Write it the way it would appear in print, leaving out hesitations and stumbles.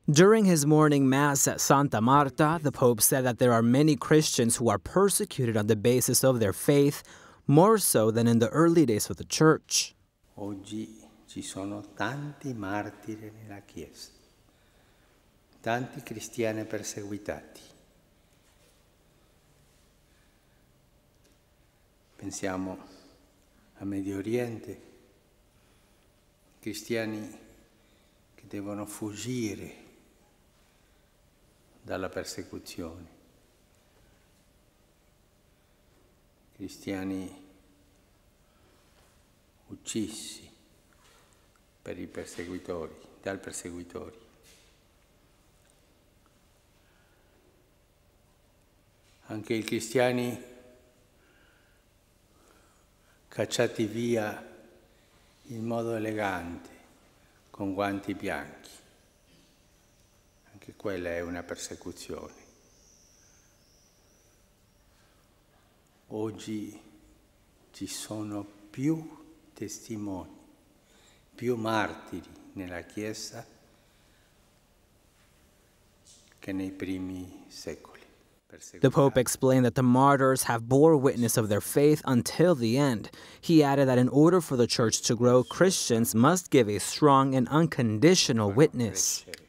During his morning mass at Santa Marta, the Pope said that there are many Christians who are persecuted on the basis of their faith, more so than in the early days of the Church. Oggi ci sono tanti martiri nella Chiesa, tanti cristiani perseguitati. Pensiamo a Medio Oriente, cristiani che devono fuggire dalla persecuzione, cristiani uccisi per i perseguitori, dal perseguitori. Anche i cristiani cacciati via in modo elegante, con guanti bianchi. Anche quella è una persecuzione. Oggi ci sono più testimoni, più martiri nella Chiesa che nei primi secoli. The Pope explained that the martyrs have bore witness of their faith until the end. He added that in order for the Church to grow, Christians must give a strong and unconditional witness.